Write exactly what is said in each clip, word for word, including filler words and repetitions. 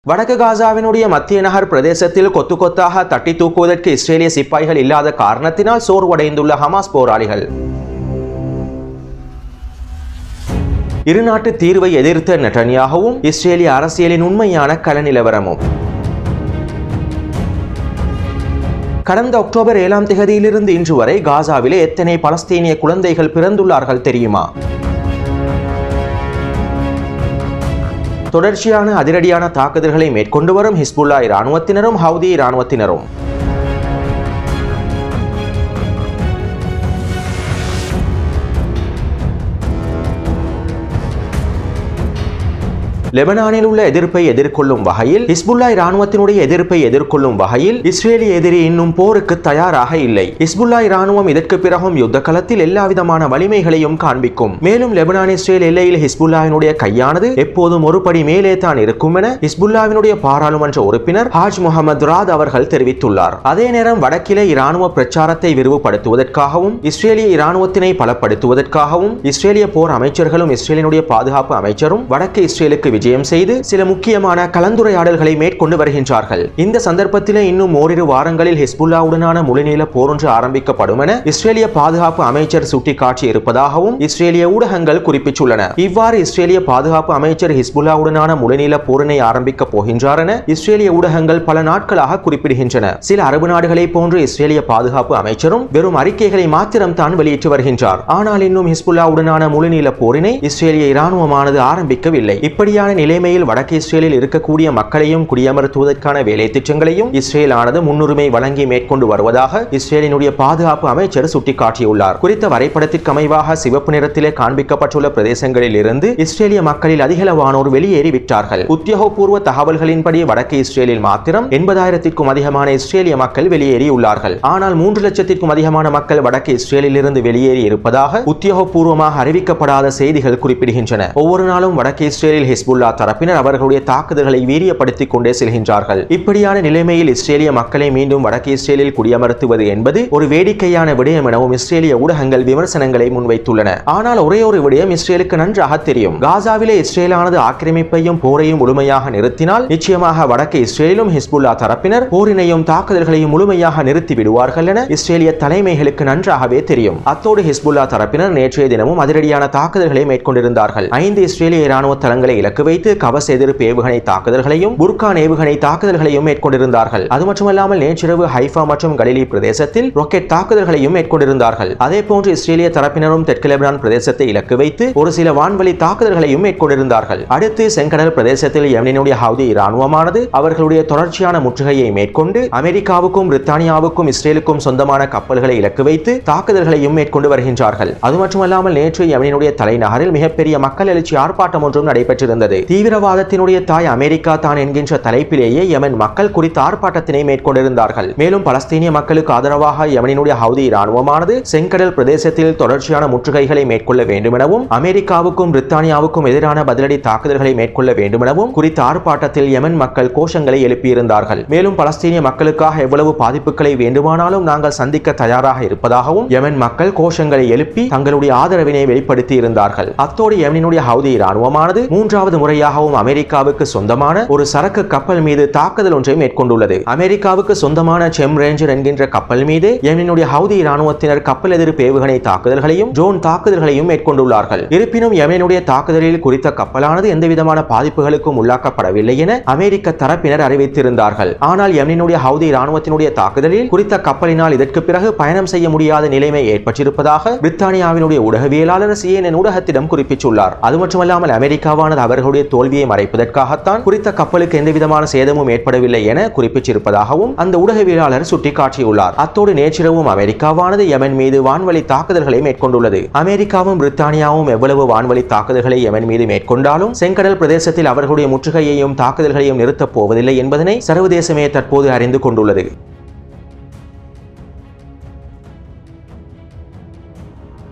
வடக்கு காசாவினுடைய மத்திய நகர் பிரதேசத்தில் கொத்து கொத்தாக தட்டி தூக்குவதற்கு இஸ்ரேலிய சிப்பாய்கள் இல்லாத காரணத்தினால் சோர்வடைந்துள்ள ஹமாஸ் போராளிகள். இருநாட்டு தீர்வை எதிர்த்த நெட்டன்யாகவும் இஸ்ரேலிய அரசியலின் உண்மையான கள நிலவரமும். கடந்த அக்டோபர் ஏழாம் தேதியிலிருந்து இன்று வரை காசாவிலே எத்தனை பலஸ்தீனிய குழந்தைகள் பிறந்துள்ளார்கள் தெரியுமா? தொடர்ச்சியான அதிரடியான தாக்குதல்களை மேற்கொண்டு வரும் ஹிஸ்புல்லா இராணுவத்தினரும் ஹவுதி இராணுவத்தினரும். லெபனானில் உள்ள எதிர்ப்பை எதிர்கொள்ளும் வகையில் ஹிஸ்புல்லா இராணுவத்தினுடைய எதிர்ப்பை எதிர்கொள்ளும் வகையில் இஸ்ரேலிய எதிரி இன்னும் போருக்கு தயாராக இல்லை. ஹிஸ்புல்லா இராணுவம் இதற்கு பிறகும் யுத்த களத்தில் எல்லாவிதமான வலிமைகளையும் காண்பிக்கும். மேலும் லெபனான் இஸ்ரேல் எல்லையில் ஹிஸ்புல்லாவினுடைய கையானது எப்போதும் ஒரு படி மேலே தான் இருக்கும் என ஹிஸ்புல்லாவினுடைய பாராளுமன்ற உறுப்பினர் ஹாஜ் முகமது ராத் அவர்கள் தெரிவித்துள்ளார். அதே நேரம் வடக்கிலே இராணுவ பிரச்சாரத்தை விரிவுபடுத்துவதற்காகவும் இஸ்ரேலிய இராணுவத்தினை பலப்படுத்துவதற்காகவும் இஸ்ரேலிய போர் அமைச்சர்களும் இஸ்ரேலினுடைய பாதுகாப்பு அமைச்சரும் வடக்கு இஸ்ரேலுக்கு விஜயம் செய்து சில முக்கியமான கலந்துரையாடல்களை மேற்கொண்டு வருகின்றார்கள். இந்த சந்தர்ப்பத்திலே இன்னும் ஓரிரு வாரங்களில் ஹிஸ்புல்லாவுடனான முழுநீள போர் ஒன்று ஆரம்பிக்கப்படும் என இஸ்ரேலிய பாதுகாப்பு அமைச்சர் சுட்டிக்காட்டி இருப்பதாகவும் இஸ்ரேலிய ஊடகங்கள் குறிப்பிட்டுள்ளன. இவ்வாறு இஸ்ரேலிய பாதுகாப்பு அமைச்சர் ஹிஸ்புல்லாவுடனான முழுநீள போரினை ஆரம்பிக்க போகின்றார் என இஸ்ரேலிய ஊடகங்கள் பல நாட்களாக குறிப்பிடுகின்றன. சில அரபு நாடுகளை போன்று இஸ்ரேலிய பாதுகாப்பு அமைச்சரும் வெறும் அறிக்கைகளை மாத்திரம் தான் வெளியிட்டு வருகின்றார். ஆனால் இன்னும் ஹிஸ்புல்லாவுடனான முழுநீள போரினை இஸ்ரேலிய இராணுவமானது ஆரம்பிக்கவில்லை. இப்படியான நிலைமையில் வடக்கு இஸ்ரேலில் இருக்கக்கூடிய மக்களையும் குடியமர்த்துவதற்கான வேலை திட்டங்களையும் இஸ்ரேல் ஆனது முன்னுரிமை வழங்கி மேற்கொண்டு வருவதாக இஸ்ரேலினுடைய பாதுகாப்பு அமைச்சர் சுட்டிக்காட்டியுள்ளார். குறித்த வரைபடத்திற்கு அமைவாக சிவப்பு நிறத்திலே காண்பிக்கப்பட்டுள்ள பிரதேசங்களில் இருந்து இஸ்ரேலிய மக்களில் அதிகளவானோர் வெளியேறிவிட்டார்கள். உத்தியோகபூர்வ தகவல்களின்படி வடக்கு இஸ்ரேலில் மாத்திரம் எண்பதாயிரத்திற்கும் அதிகமான இஸ்ரேலிய மக்கள் வெளியேறியுள்ளார்கள். ஆனால் மூன்று லட்சத்திற்கும் அதிகமான மக்கள் வடக்கு இஸ்ரேலில் இருந்து வெளியேறி இருப்பதாக உத்தியோகபூர்வமாக அறிவிக்கப்படாத செய்திகள் குறிப்பிடுகின்றன. ஒவ்வொரு நாளும் வடக்கு இஸ்ரேலில் ஹிஸ்புல்லா தரப்பினர் அவர்களுடைய தாக்குதல்களை வீரியப்படுத்திக் கொண்டே செல்கின்றார்கள். இப்படியான நிலைமையில் இஸ்ரேலிய மக்களை மீண்டும் வடக்கு இஸ்ரேலில் குடியமர்த்துவது என்பது ஒரு வேடிக்கையான விடயம் எனவும் இஸ்ரேலிய ஊடகங்கள் விமர்சனங்களை முன்வைத்துள்ளன. ஆனால் ஒரே ஒரு விடயம் இஸ்ரேலுக்கு நன்றாக தெரியும். காசாவிலே இஸ்ரேலானது ஆக்கிரமிப்பையும் போரையும் முழுமையாக நிறுத்தினால் நிச்சயமாக வடக்கு இஸ்ரேலிலும் ஹிஸ்புல்லா தரப்பினர் போரினையும் தாக்குதல்களையும் முழுமையாக நிறுத்தி விடுவார்கள் என இஸ்ரேலிய தலைமைகளுக்கு நன்றாகவே தெரியும். அத்தோடு ஹிஸ்புல்லா தரப்பினர் நேற்றைய தினமும் அதிரடியான தாக்குதல்களை மேற்கொண்டிருந்தார்கள். ஐந்து இஸ்ரேலிய இராணுவ தளங்களை இலக்கு வைத்து கவச எதிர்ப்பு ஏவுகணை தாக்குதல்களையும் புர்கான் ஏவுகணை தாக்குதல்களையும் மேற்கொண்டிருந்தார்கள். அது மட்டுமல்லாமல் நேற்றிரவு ஹைஃபா மற்றும் கலிலி பிரதேசத்தில் ராக்கெட் தாக்குதல்களையும் மேற்கொண்டிருந்தார்கள். அதே போன்று இஸ்ரேலிய தரப்பினரும் தெற்கு லெபனான் பிரதேசத்தை இலக்கு வைத்து ஒரு சில வான்வழி தாக்குதல்களையும் மேற்கொண்டிருந்தார்கள். அடுத்து செங்கடல் பிரதேசத்தில் யெமனினுடைய ஹவுதி இராணுவமானது அவர்களுடைய தொடர்ச்சியான முற்றுகையை மேற்கொண்டு அமெரிக்காவுக்கும் பிரித்தானியாவுக்கும் இஸ்ரேலுக்கும் சொந்தமான கப்பல்களை இலக்கு வைத்து தாக்குதல்களையும் மேற்கொண்டு வருகின்றார்கள். அது மட்டுமல்லாமல் நேற்று யெமனினுடைய தலைநகரில் மிகப்பெரிய மக்கள் எழுச்சி ஆர்ப்பாட்டம் ஒன்றும் நடைபெற்றிருந்தது. தீவிரவாதத்தினுடைய தாய் அமெரிக்கா தான் என்கின்ற தலைப்பிலேயே யெமன் மக்கள் குறித்த ஆர்ப்பாட்டத்தினை மேற்கொண்டிருந்தார்கள். மேலும் பலஸ்தீனிய மக்களுக்கு ஆதரவாக யெமனினுடைய ஹவுதி இராணுவமானது செங்கடல் பிரதேசத்தில் தொடர்ச்சியான முற்றுகைகளை மேற்கொள்ள வேண்டும் எனவும் அமெரிக்காவுக்கும் பிரித்தானியாவுக்கும் எதிரான பதிலடி தாக்குதல்களை மேற்கொள்ள வேண்டும் எனவும் குறித்த ஆர்ப்பாட்டத்தில் யெமன் மக்கள் கோஷங்களை எழுப்பியிருந்தார்கள். மேலும் பலஸ்தீனிய மக்களுக்காக எவ்வளவு பாதிப்புகளை வேண்டுமானாலும் நாங்கள் சந்திக்க தயாராக இருப்பதாகவும் யெமன் மக்கள் கோஷங்களை எழுப்பி தங்களுடைய ஆதரவினை வெளிப்படுத்தி இருந்தார்கள். அத்தோடு யெமனினுடைய ஹவுதி இராணுவமானது மூன்றாவது முறையாகவும் அமெரிக்காவுக்கு சொந்தமான ஒரு சரக்கு கப்பல் மீது தாக்குதல் ஒன்றை மேற்கொண்டுள்ளது. அமெரிக்காவுக்கு சொந்தமான செம் ரேஞ்சர் என்கின்ற கப்பல் மீது யெமனினுடைய ஹவுதி இராணுவத்தினர் கப்பல் எதிர்ப்பு ஏவுகணை தாக்குதல்களையும் ட்ரோன் தாக்குதல்களையும் மேற்கொண்டுள்ளார்கள். இருப்பினும் யெமனினுடைய தாக்குதலில் குறித்த கப்பலானது எந்தவிதமான பாதிப்புகளுக்கும் உள்ளாக்கப்படவில்லை என அமெரிக்க தரப்பினர் அறிவித்திருந்தார்கள். ஆனால் யெமனினுடைய ஹவுதி இராணுவத்தினுடைய தாக்குதலில் குறித்த கப்பலினால் இதற்கு பிறகு பயணம் செய்ய முடியாத நிலைமை ஏற்பட்டிருப்பதாக பிரித்தானியாவினுடைய ஊடகவியலாளர் சிஎன்என் ஊடகத்திடம் குறிப்பிட்டுள்ளார். அது மட்டுமல்லாமல் அமெரிக்காவானது அவர்களுடைய தோல்வியை மறைப்பதற்காகத்தான் குறித்த கப்பலுக்கு எந்தவிதமான சேதமும் ஏற்படவில்லை என குறிப்பிட்டிருப்பதாகவும் அந்த ஊடகவியலாளர் சுட்டிக்காட்டியுள்ளார். அத்தோடு நேற்றிரவும் அமெரிக்காவானது யெமன் மீது வான்வழி தாக்குதல்களை மேற்கொண்டுள்ளது. அமெரிக்காவும் பிரித்தானியாவும் எவ்வளவு வான்வழி தாக்குதல்களை யெமன் மீது மேற்கொண்டாலும் செங்கடல் பிரதேசத்தில் அவர்களுடைய முற்றுகையையும் தாக்குதல்களையும் நிறுத்தப் போவதில்லை என்பதனை சர்வதேசமே தற்போது அறிந்து கொண்டுள்ளது.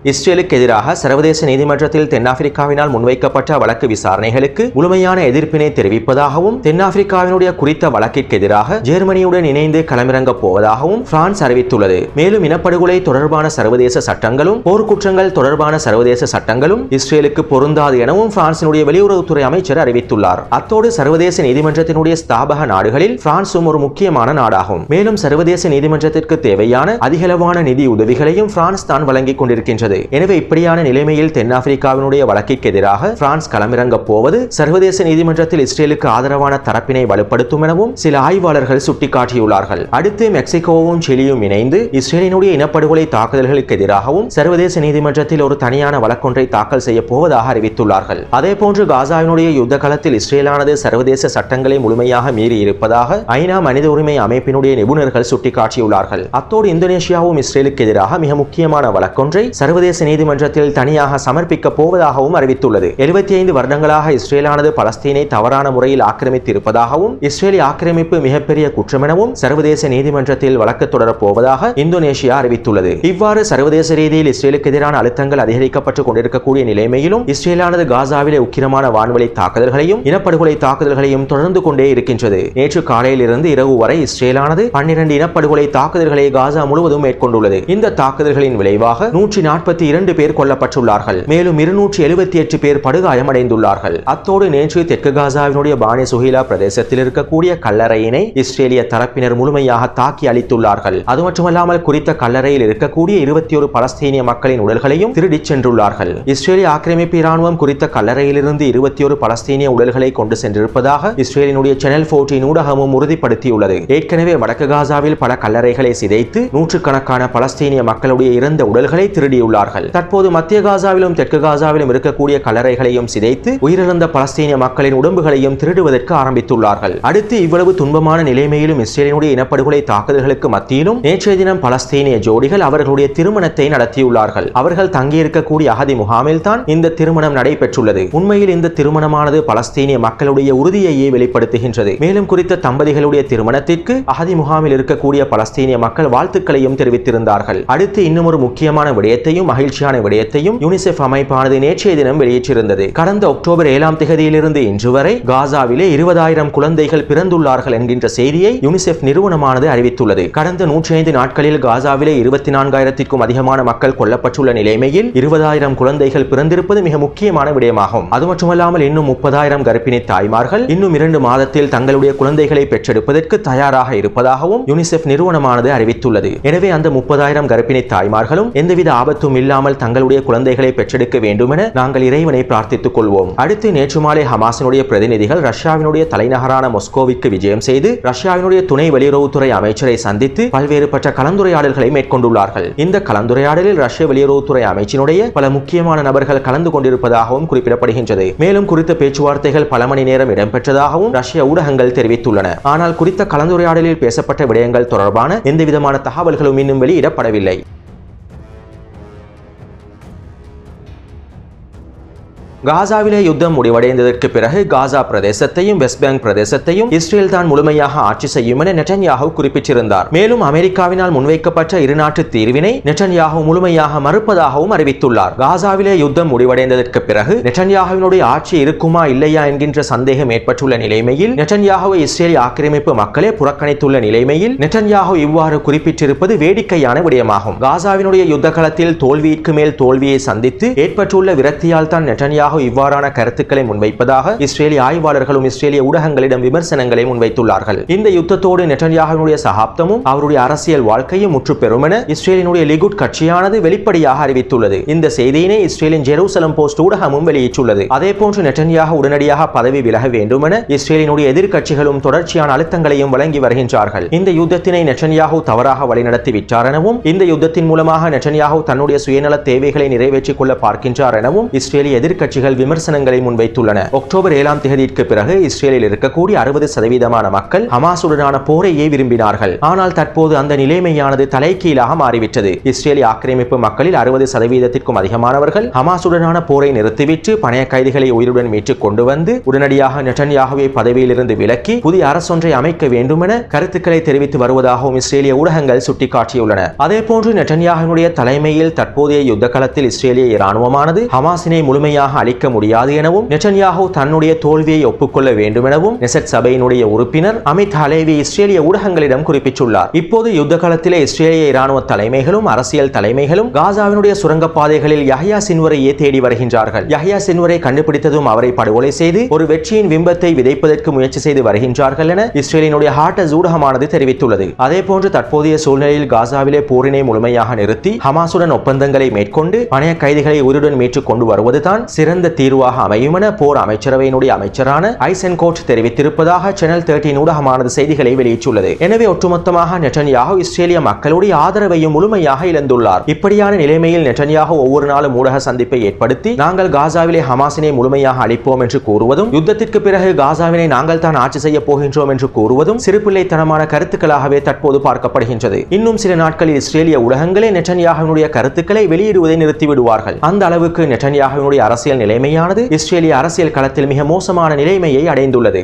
இஸ்ரேலுக்கு எதிராக சர்வதேச நீதிமன்றத்தில் தென்னாப்பிரிக்காவினால் முன்வைக்கப்பட்ட வழக்கு விசாரணைகளுக்கு முழுமையான எதிர்ப்பினை தெரிவிப்பதாகவும் தென்னாப்பிரிக்காவினுடைய குறித்த வழக்கிற்கு எதிராக ஜெர்மனியுடன் இணைந்து களமிறங்கப் போவதாகவும் பிரான்ஸ் அறிவித்துள்ளது. மேலும் இனப்படுகொலை தொடர்பான சர்வதேச சட்டங்களும் போர்க்குற்றங்கள் தொடர்பான சர்வதேச சட்டங்களும் இஸ்ரேலுக்கு பொருந்தாது எனவும் பிரான்சினுடைய வெளியுறவுத்துறை அமைச்சர் அறிவித்துள்ளார். அத்தோடு சர்வதேச நீதிமன்றத்தினுடைய ஸ்தாபக நாடுகளில் பிரான்சும் ஒரு முக்கியமான நாடாகும். மேலும் சர்வதேச நீதிமன்றத்திற்கு தேவையான அதிகளவான நிதி உதவிகளையும் பிரான்ஸ் தான் வழங்கிக் கொண்டிருக்கின்றது. எனவே இப்படியான நிலைமையில் தென்னாப்பிரிக்காவினுடைய வழக்கிற்கு எதிராக பிரான்ஸ் களமிறங்கப் போவது சர்வதேச நீதிமன்றத்தில் இஸ்ரேலுக்கு ஆதரவான தரப்பினை வலுப்படுத்தும் எனவும் சில ஆய்வாளர்கள் சுட்டிக்காட்டியுள்ளார்கள். அடுத்து மெக்சிகோவும் சிலியும் இணைந்து இஸ்ரேலினுடைய இனப்படுகொலை தாக்குதல்களுக்கு எதிராகவும் சர்வதேச நீதிமன்றத்தில் ஒரு தனியான வழக்கொன்றை தாக்கல் செய்ய போவதாக அறிவித்துள்ளார்கள். அதேபோன்று காசாவினுடைய யுத்த களத்தில் இஸ்ரேலானது சர்வதேச சட்டங்களை முழுமையாக மீறி இருப்பதாக ஐநா மனித உரிமை அமைப்பினுடைய நிபுணர்கள் சுட்டிக்காட்டியுள்ளார்கள். அத்தோடு இந்தோனேஷியாவும் இஸ்ரேலுக்கு எதிராக மிக முக்கியமான வழக்கொன்றை சர்வதேச நீதிமன்றத்தில் தனியாக சமர்ப்பிக்க போவதாகவும் அறிவித்துள்ளது. எழுபத்தி ஐந்து வருடங்களாக இஸ்ரேலானது பலஸ்தீனை தவறான முறையில் ஆக்கிரமித்து இருப்பதாகவும் இஸ்ரேலி ஆக்கிரமிப்பு மிகப்பெரிய குற்றம் எனவும் சர்வதேச நீதிமன்றத்தில் வழக்கு தொடரப் போவதாக இந்தோனேஷியா அறிவித்துள்ளது. இவ்வாறு சர்வதேச ரீதியில் இஸ்ரேலுக்கு எதிரான அழுத்தங்கள் அதிகரிக்கப்பட்டுக் கொண்டிருக்கக்கூடிய நிலைமையிலும் இஸ்ரேலானது காசாவிலே உக்கிரமான வான்வழி தாக்குதல்களையும் இனப்படுகொலை தாக்குதல்களையும் தொடர்ந்து கொண்டே இருக்கின்றது. நேற்று காலையில் இருந்து இரவு வரை இஸ்ரேலானது பன்னிரண்டு இனப்படுகொலை தாக்குதல்களை காசா முழுவதும் மேற்கொண்டுள்ளது. இந்த தாக்குதல்களின் விளைவாக நூற்றி நாற்பத்தி இரண்டு பேர் கொல்லப்பட்டுள்ளார்கள். மேலும் இருநூற்றி எழுபத்தி எட்டு பேர் படுகாயமடைந்துள்ளார்கள். அத்தோடு நேற்று தெற்கு காசாவினுடைய பானி சுஹீலா பிரதேசத்தில் இருக்கக்கூடிய கல்லறையினை இஸ்ரேலிய தரப்பினர் முழுமையாக தாக்கி அளித்துள்ளார்கள். அது மட்டுமல்லாமல் குறித்த கல்லறையில் இருக்கக்கூடிய இருபத்தி ஒரு பலஸ்தீனிய மக்களின் உடல்களையும் திருடிச் சென்றுள்ளார்கள். இஸ்ரேலிய ஆக்கிரமிப்பு இராணுவம் குறித்த கல்லறையிலிருந்து இருபத்தி ஒரு பலஸ்தீனிய உடல்களை கொண்டு சென்றிருப்பதாக இஸ்ரேலினுடைய சேனல் பதினான்கு ஊடகமும் உறுதிப்படுத்தியுள்ளது. ஏற்கனவே வடக்கு காசாவில் பல கல்லறைகளை சிதைத்து நூற்றுக்கணக்கான பலஸ்தீனிய மக்களுடைய இறந்த உடல்களை திருடியுள்ளார்கள். தற்போது மத்திய காசாவிலும் தெற்கு காசாவிலும் இருக்கக்கூடிய கல்லறைகளையும் சிதைத்து உயிரிழந்த பலஸ்தீனிய மக்களின் உடம்புகளையும் திருடுவதற்கு ஆரம்பித்துள்ளார்கள். அடுத்து இவ்வளவு துன்பமான நிலைமையிலும் இஸ்ரேலினுடைய இனப்படுகொலை தாக்குதல்களுக்கு மத்தியிலும் நேற்றைய தினம் பலஸ்தீனிய ஜோடிகள் அவர்களுடைய திருமணத்தை நடத்தியுள்ளார்கள். அவர்கள் தங்கியிருக்கக்கூடிய அகதி முகாமில் தான் இந்த திருமணம் நடைபெற்றுள்ளது. உண்மையில் இந்த திருமணமானது பலஸ்தீனிய மக்களுடைய உறுதியையே வெளிப்படுத்துகின்றது. மேலும் குறித்த தம்பதிகளுடைய திருமணத்திற்கு அகதி முகாமில் இருக்கக்கூடிய பலஸ்தீனிய மக்கள் வாழ்த்துக்களையும் தெரிவித்திருந்தார்கள். அடுத்து இன்னும் ஒரு முக்கியமான விடயத்தையும் மகிழ்ச்சியான விடயத்தையும் யூனிசெஃப் அமைப்பானது நேற்றைய தினம் வெளியிட்டிருந்தது. கடந்த அக்டோபர் ஏழாம் தேதியிலிருந்து இன்று வரை காசாவிலே இருபதாயிரம் குழந்தைகள் பிறந்துள்ளார்கள் என்கின்ற செய்தியை யூனிசெஃப் நிறுவனமானது அறிவித்துள்ளது. கடந்த நூற்றி ஐந்து நாட்களில் காசாவிலே இருபத்தி நான்காயிரத்திற்கும் அதிகமான மக்கள் கொல்லப்பட்டுள்ள நிலைமையில் இருபதாயிரம் குழந்தைகள் பிறந்திருப்பது மிக முக்கியமான விடயமாகும். அது மட்டுமல்லாமல் இன்னும் முப்பதாயிரம் கர்ப்பிணி தாய்மார்கள் இன்னும் இரண்டு மாதத்தில் தங்களுடைய குழந்தைகளை பெற்றெடுப்பதற்கு தயாராக இருப்பதாகவும் யூனிசெஃப் நிறுவனமானது அறிவித்துள்ளது. எனவே அந்த முப்பதாயிரம் கர்ப்பிணி தாய்மார்களும் எந்தவித ஆபத்தும் இல்லாமல் தங்களுடைய குழந்தைகளை பெற்றெடுக்க வேண்டும் என நாங்கள் இறைவனை பிரார்த்தித்துக் கொள்வோம். அடுத்து நேற்று மாலை ஹமாஸினுடைய பிரதிநிதிகள் ரஷ்யாவினுடைய தலைநகரான மாஸ்கோவிற்கு விஜயம் செய்து ரஷ்யாவினுடைய துணை வெளியுறவுத்துறை அமைச்சரை சந்தித்து பல்வேறுபட்ட கலந்துரையாடல்களை மேற்கொண்டுள்ளார்கள். இந்த கலந்துரையாடலில் ரஷ்ய வெளியுறவுத்துறை அமைச்சினுடைய பல முக்கியமான நபர்கள் கலந்து கொண்டிருப்பதாகவும் குறிப்பிடப்படுகின்றது. மேலும் குறித்த பேச்சுவார்த்தைகள் பல மணி நேரம் இடம்பெற்றதாகவும் ரஷ்ய ஊடகங்கள் தெரிவித்துள்ளன. ஆனால் குறித்த கலந்துரையாடலில் பேசப்பட்ட விடயங்கள் தொடர்பான எந்தவிதமான தகவல்களும் இன்னும் வெளியிடப்படவில்லை. காசாவிலே யுத்தம் முடிவடைந்ததற்கு பிறகு காசா பிரதேசத்தையும் வெஸ்ட் பேங்க் பிரதேசத்தையும் இஸ்ரேல் தான் முழுமையாக ஆட்சி செய்யும் என நெட்டன்யாஹூ குறிப்பிட்டிருந்தார். மேலும் அமெரிக்காவினால் முன்வைக்கப்பட்ட இருநாட்டு தீர்வினை நெட்டன்யாஹூ முழுமையாக மறுப்பதாகவும் அறிவித்துள்ளார். காசாவிலே யுத்தம் முடிவடைந்ததற்கு பிறகு நெட்டன்யாஹூவினுடைய ஆட்சி இருக்குமா இல்லையா என்கின்ற சந்தேகம் ஏற்பட்டுள்ள நிலைமையில் நெட்டன்யாஹூவை இஸ்ரேல் ஆக்கிரமிப்பு மக்களே புறக்கணித்துள்ள நிலைமையில் நெட்டன்யாஹூ இவ்வாறு குறிப்பிட்டிருப்பது வேடிக்கையான விடயமாகும். காசாவினுடைய யுத்த களத்தில் தோல்விக்கு மேல் தோல்வியை சந்தித்து ஏற்பட்டுள்ள விரக்தியால் தான் நெட்டன்யாஹூ இவ்வாறான கருத்துக்களை முன்வைப்பதாக இஸ்ரேலிய ஆய்வாளர்களும் இஸ்ரேலிய ஊடகங்களிடம் விமர்சனங்களை முன்வைத்துள்ளார்கள். இந்த யுத்தத்தோடு நெட்டன்யாஹூவினுடைய சகாப்தமும் அவருடைய அரசியல் வாழ்க்கையும் முற்று பெறும் என இஸ்ரேலினுடைய லிகுட் கட்சியானது வெளிப்படையாக அறிவித்துள்ளது. இந்த செய்தியினை இஸ்ரேலின் ஜெருசலம் போஸ்ட் ஊடகமும் வெளியிட்டுள்ளது. அதேபோன்று நெட்டன்யாஹூ உடனடியாக பதவி விலக வேண்டும் என இஸ்ரேலினுடைய எதிர்க்கட்சிகளும் தொடர்ச்சியான அழுத்தங்களையும் வழங்கி வருகின்றார்கள். இந்த யுத்தத்தினை நெட்டன்யாஹூ தவறாக வழிநடத்தி விட்டார் எனவும் இந்த யுத்தத்தின் மூலமாக நெட்டன்யாஹூ தன்னுடைய சுயநல தேவைகளை நிறைவேற்றிக் கொள்ள பார்க்கின்றார் எனவும் இஸ்ரேலிய எதிர்க்கட்சி கட்சிகள் விமர்சனங்களை முன்வைத்துள்ளன. அக்டோபர் ஏழாம் தேதிக்கு பிறகு இஸ்ரேலில் இருக்கக்கூடிய அறுபது சதவீதமான மக்கள் ஹமாசுடனான போரையே விரும்பினார்கள். ஆனால் தற்போது அந்த நிலைமையானது தலைகீழாக மாறிவிட்டது. இஸ்ரேலிய ஆக்கிரமிப்பு மக்களில் அறுபது சதவீதத்திற்கும் அதிகமானவர்கள் ஹமாசுடனான போரை நிறுத்திவிட்டு பணைய கைதிகளை உயிருடன் மீட்டுக் கொண்டு வந்து உடனடியாக நெட்டன்யாகுவை பதவியிலிருந்து விலக்கி புதிய அரசொன்றை அமைக்க வேண்டும் என கருத்துக்களை தெரிவித்து வருவதாகவும் இஸ்ரேலிய ஊடகங்கள் சுட்டிக்காட்டியுள்ளன. அதேபோன்று நெட்டன்யாகுவினுடைய தலைமையில் தற்போதைய யுத்த களத்தில் இஸ்ரேலிய இராணுவமானது ஹமாஸினை முழுமையாக அழிக்க முடியாது எனவும் நெட்டன்யாகு தன்னுடைய தோல்வியை ஒப்புக்கொள்ள வேண்டும் எனவும் நெசட் சபையினுடைய உறுப்பினர் அமித் ஹலேவி இஸ்ரேலிய ஊடகங்களிடம் குறிப்பிட்டுள்ளார். இப்போது யுத்த களத்திலே இஸ்ரேலிய இராணுவ தலைமைகளும் அரசியல் தலைமைகளும் காசாவினுடைய சுரங்கப்பாதைகளில் யஹ்யா சின்வரையே தேடி வருகின்றார்கள். யஹ்யா சின்வரை கண்டுபிடித்ததும் அவரை படுகொலை செய்து ஒரு வெற்றியின் பிம்பத்தை விதைப்பதற்கு முயற்சி செய்து வருகின்றார்கள் என இஸ்ரேலினுடைய ஹார்டஸ் ஊடகமானது தெரிவித்துள்ளது. அதேபோன்று தற்போதைய சூழ்நிலையில் காசாவிலே போரினை முழுமையாக நிறுத்தி ஹமாசுடன் ஒப்பந்தங்களை மேற்கொண்டு பணைய கைதிகளை உயிருடன் மீட்டுக் கொண்டு வருவதுதான் சிறந்த தீர்வாக அமையும் என போர் அமைச்சரவையினுடைய அமைச்சரான ஐசன்கோட் தெரிவித்திருப்பதாக சேனல் பதிமூன்று ஊடகமானது செய்திகளை வெளியிட்டுள்ளது. எனவே ஒட்டுமொத்தமாக நெட்டன்யாகு இஸ்ரேலிய மக்களுடைய ஆதரவையும் முழுமையாக இழந்துள்ளார். இப்படியான நிலைமையில் நெட்டன்யாகு ஒவ்வொரு நாளும் ஊடக சந்திப்பை ஏற்படுத்தி நாங்கள் காசாவிலே ஹமாஸினை முழுமையாக அழிப்போம் என்று கூறுவதும் யுத்தத்திற்கு பிறகு காசாவினை நாங்கள் தான் ஆட்சி செய்ய போகின்றோம் என்று கூறுவதும் சிறுபிள்ளைத்தனமான கருத்துக்களாகவே தற்போது பார்க்கப்படுகின்றது. இன்னும் சில நாட்களில் இஸ்ரேலிய ஊடகங்களே நெட்டன்யாகுவினுடைய கருத்துக்களை வெளியிடுவதை நிறுத்திவிடுவார்கள். அந்த அளவுக்கு நெட்டன்யாகுவினுடைய அரசியல் நிலைமையானது இஸ்ரேலிய அரசியல் களத்தில் மிக மோசமான நிலைமையை அடைந்துள்ளது.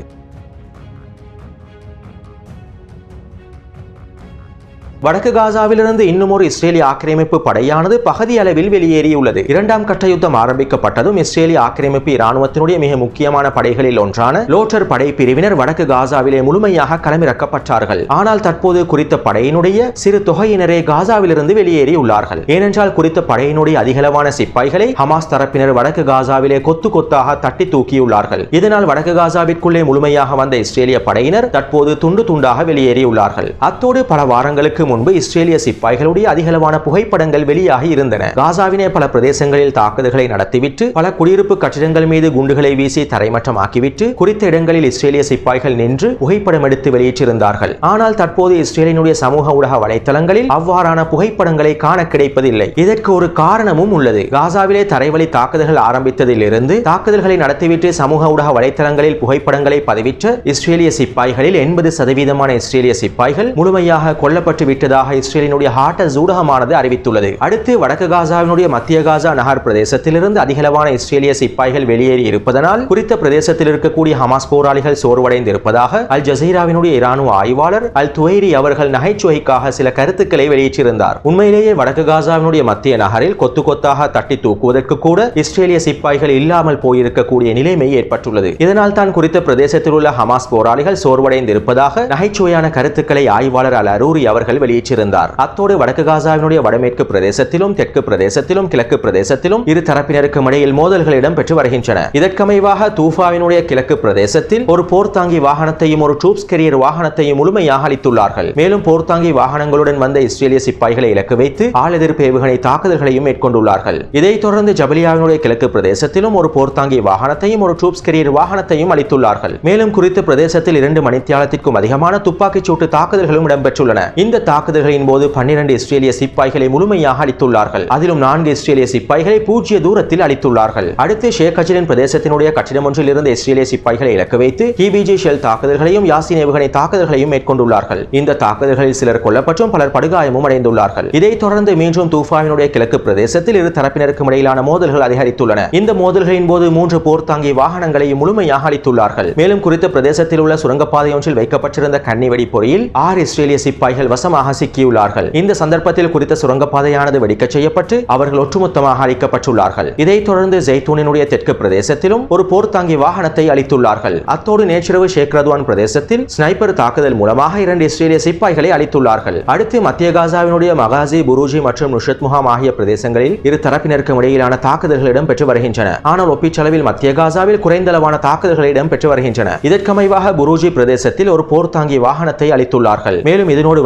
வடக்கு காசாவிலிருந்து இன்னும் ஒரு இஸ்ரேலிய ஆக்கிரமிப்பு படையானது பகுதி அளவில் வெளியேறியுள்ளது. இரண்டாம் கட்ட யுத்தம் ஆரம்பிக்கப்பட்டதும் இஸ்ரேலிய ஆக்கிரமிப்பு இராணுவத்தினுடைய மிக முக்கியமான படைகளில் ஒன்றான லோட்டர் படை பிரிவினர் வடக்கு காசாவிலே முழுமையாக களமிறக்கப்பட்டார்கள். ஆனால் தற்போது குறித்த படையினுடைய சிறு தொகையினரே காசாவிலிருந்து வெளியேறியுள்ளார்கள். ஏனென்றால் குறித்த படையினுடைய அதிகளவான சிப்பாய்களை ஹமாஸ் தரப்பினர் வடக்கு காசாவிலே கொத்து கொத்தாக தட்டி தூக்கியுள்ளார்கள். இதனால் வடக்கு காசாவிற்குள்ளே முழுமையாக வந்த இஸ்ரேலிய படையினர் தற்போது துண்டு துண்டாக வெளியேறியுள்ளார்கள். அத்தோடு பல வாரங்களுக்கு முன்பு இஸ்ரேலிய சிப்பாய்களுடைய அதிகளவான புகைப்படங்கள் வெளியாகி இருந்தன. காசாவினே பல பிரதேசங்களில் தாக்குதல்களை நடத்திவிட்டு பல குடியிருப்பு கட்டிடங்கள் மீது குண்டுகளை வீசி தரைமட்டமாக்கிவிட்டு குறித்த இடங்களில் இஸ்ரேலிய சிப்பாய்கள் நின்று புகைப்படம் எடுத்து வெளியிட்டிருந்தார்கள். ஆனால் தற்போது இஸ்ரேலினுடைய சமூக ஊடக வலைத்தளங்களில் அவ்வாறான புகைப்படங்களை காண கிடைப்பதில்லை. இதற்கு ஒரு காரணமும் உள்ளது. காசாவிலே தரைவழி தாக்குதல்கள் ஆரம்பித்ததிலிருந்து தாக்குதல்களை நடத்திவிட்டு சமூக ஊடக வலைத்தளங்களில் புகைப்படங்களை பதிவிட்ட இஸ்ரேலிய சிப்பாய்களில் எண்பது சதவீதமான இஸ்ரேலிய சிப்பாய்கள் முழுமையாக கொல்லப்பட்டு விட்டு இஸ்ரேலினுடைய ஹார்டஸ் ஊடகமானது அறிவித்துள்ளது. அடுத்து வடக்கு காசாவினுடைய மத்திய காசா நகர் பிரதேசத்திலிருந்து அதிகளவான இஸ்ரேலிய சிப்பாய்கள் வெளியேறி இருப்பதனால் குறித்த பிரதேசத்தில் இருக்கக்கூடிய ஹமாஸ் போராளிகள் சோர்வடைந்து இருப்பதாக அல் ஜசீராவினுடைய இராணுவ ஆய்வாளர் அல் துவைரி அவர்கள் நகைச்சுவைக்காக சில கருத்துக்களை வெளியிட்டிருந்தார். உண்மையிலேயே வடக்கு காசாவினுடைய மத்திய நகரில் கொத்து கொத்தாக தட்டி தூக்குவதற்கு கூட இஸ்ரேலிய சிப்பாய்கள் இல்லாமல் போயிருக்கக்கூடிய நிலைமை ஏற்பட்டுள்ளது. இதனால் தான் குறித்த பிரதேசத்தில் உள்ள ஹமாஸ் போராளிகள் சோர்வடைந்து இருப்பதாக நகைச்சுவையான கருத்துக்களை ஆய்வாளர் அல் அரூரி அவர்கள் வெளியிட்டிருந்தார். அத்தோடு வடக்கு காசாவினுடைய வடமேற்கு பிரதேசத்திலும் தெற்கு பிரதேசத்திலும் கிழக்கு பிரதேசத்திலும் இரு தரப்பினருக்கும் இடையில் மோதல்கள் இடம்பெற்று வருகின்றன. இதற்கமைவாக தூஃபாவினுடைய கிழக்கு பிரதேசத்தில் ஒரு போர்த்தாங்கி வாகனத்தையும் ஒரு ட்ரூப்ஸ் கேரியர் வாகனத்தையும் முழுமையாக அளித்துள்ளார்கள். மேலும் போர்த்தாங்கி வாகனங்களுடன் வந்த இஸ்ரேலிய சிப்பாய்களை இலக்கு வைத்து ஆள் எதிர்ப்பு ஏவுகணை தாக்குதல்களையும் மேற்கொண்டுள்ளார்கள். இதைத் தொடர்ந்து ஜபலியாவினுடைய கிழக்கு பிரதேசத்திலும் ஒரு போர்த்தாங்கி வாகனத்தையும் ஒரு ட்ரூப்ஸ் கேரியர் வாகனத்தையும் அளித்துள்ளார்கள். மேலும் குறித்த பிரதேசத்தில் இரண்டு மணித்தியாலத்திற்கும் அதிகமான துப்பாக்கிச் சூட்டு தாக்குதல்களும் இடம்பெற்றுள்ளன. இந்த தாக்குதல்களின் போது பன்னிரண்டு இஸ்ரேலிய சிப்பாய்களை முழுமையாக அளித்துள்ளார்கள். அதிலும் நான்கு இஸ்ரேலிய சிப்பாய்களை பூஜ்ய தூரத்தில் அளித்துள்ளார்கள். அடுத்து ஷேக் ஹஜிரின் பிரதேசத்தினுடைய கட்டிடம் ஒன்றில் இருந்து இஸ்ரேலிய சிப்பாய்களை இலக்கு வைத்து கிபிஜி ஷெல் தாக்குதல்களையும் யாசின் ஏவுகணை தாக்குதல்களையும் மேற்கொண்டுள்ளார்கள். இந்த தாக்குதல்களில் சிலர் கொல்லப்பட்டும் பலர் படுகாயமும் அடைந்துள்ளார்கள். இதைத் தொடர்ந்து மீண்டும் தூஃபாவினுடைய கிழக்கு பிரதேசத்தில் இரு தரப்பினருக்கும் இடையிலான மோதல்கள் அதிகரித்துள்ளன. இந்த மோதல்களின் போது மூன்று போர்த்தாங்கி வாகனங்களையும் முழுமையாக அளித்துள்ளார்கள். மேலும் குறித்த பிரதேசத்தில் உள்ள சுரங்கப்பாதை ஒன்றில் வைக்கப்பட்டிருந்த கன்னிவெடி பொறியில் ஆறு இஸ்ரேலிய சிப்பாய்கள் வசமாக சிக்கியுள்ளார்கள். இந்த சந்தர்ப்பத்தில் குறித்த சுரங்கப்பாதையானது வெடிக்க செய்யப்பட்டு அவர்கள் ஒட்டுமொத்தமாக அழிக்கப்பட்டுள்ளார்கள். இதைத் தொடர்ந்து ஜெய்தூனினுடைய தெற்கு பிரதேசத்திலும் ஒரு போர்த்தாங்கி வாகனத்தை அளித்துள்ளார்கள். அத்தோடு நேற்றிரவு ஷேக் ரத்வான் பிரதேசத்தில் ஸ்னைப்பர் தாக்குதல் மூலமாக இரண்டு இஸ்ரேலிய சிப்பாய்களை அளித்துள்ளார்கள். அடுத்து மத்திய காசாவினுடைய மகாசி புரூஜி மற்றும் நுஷத் முகாம் ஆகிய பிரதேசங்களில் இரு தரப்பினருக்கும் இடையிலான தாக்குதல்கள் இடம்பெற்று வருகின்றன. ஆனால் ஒப்பீட்டளவில் மத்திய காசாவில் குறைந்தளவான தாக்குதல்கள் இடம்பெற்று வருகின்றன. இதற்கமைவாக புரூஜி பிரதேசத்தில் ஒரு போர்த்தாங்கி வாகனத்தை அளித்துள்ளார்கள். மேலும் இதனோடு வந்த மூன்று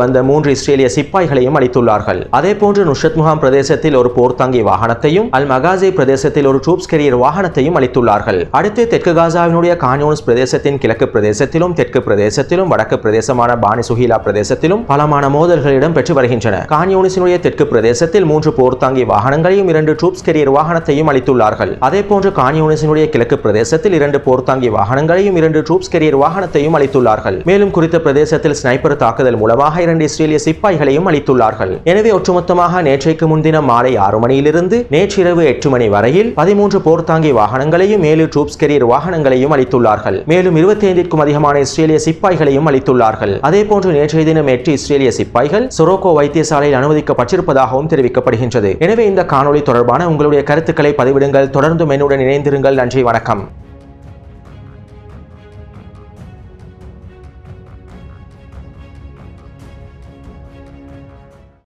மூன்று இஸ்ரேலிய சிப்பாய்களையும் அளித்துள்ளார்கள். அதேபோன்று நுஸ்ரத் முகாம் பிரதேசத்தில் ஒரு போர்த்தாங்கி வாகனத்தையும் அல் மகாசி பிரதேசத்தில் ஒரு ட்ரூப்ஸ் கேரியர் வாகனத்தையும் அளித்துள்ளார்கள். அடுத்து தெற்கு காசாவினுடைய கான் யூனிஸ் பிரதேசத்தின் கிழக்கு பிரதேசத்திலும் தெற்கு பிரதேசத்திலும் வடக்கு பிரதேசமான பானி சுஹீலா பிரதேசத்திலும் பலமான மோதல்கள் இடம்பெற்று வருகின்றன. கான் யூனிஸினுடைய தெற்கு பிரதேசத்தில் மூன்று போர்த்தாங்கி வாகனங்களையும் இரண்டு ட்ரூப்ஸ் கேரியர் வாகனத்தையும் அளித்துள்ளார்கள். அதேபோன்று கான் யூனிஸினுடைய கிழக்கு பிரதேசத்தில் இரண்டு போர்த்தாங்கி வாகனங்களையும் இரண்டு ட்ரூப்ஸ் கேரியர் வாகனத்தையும் அளித்துள்ளார்கள். மேலும் குறித்த பிரதேசத்தில் ஸ்னைப்பர் தாக்குதல் மூலமாக இரண்டு இஸ்ரேலிய சிப்பாய்களையும் அளித்துள்ளார்கள். எனவே ஒட்டுமொத்தமாக நேற்றைக்கு முன்தினம் மாலை ஆறு மணியிலிருந்து நேற்றிரவு எட்டு மணி வரையில் பதிமூன்று போர்த்தாங்கி வாகனங்களையும் ஏழு ட்ரூப்ஸ் கேரியர் வாகனங்களையும் அளித்துள்ளார்கள். மேலும் இருபத்தி ஐந்திற்கும் அதிகமான இஸ்ரேலிய சிப்பாய்களையும் அளித்துள்ளார்கள். அதேபோன்று நேற்றைய தினம் எட்டு இஸ்ரேலிய சிப்பாய்கள் சொரோக்கோ வைத்தியசாலையில் அனுமதிக்கப்பட்டிருப்பதாகவும் தெரிவிக்கப்படுகின்றது. எனவே இந்த காணொளி தொடர்பான உங்களுடைய கருத்துக்களை பதிவிடுங்கள். தொடர்ந்து என்னுடன் இணைந்திருங்கள். நன்றி, வணக்கம்.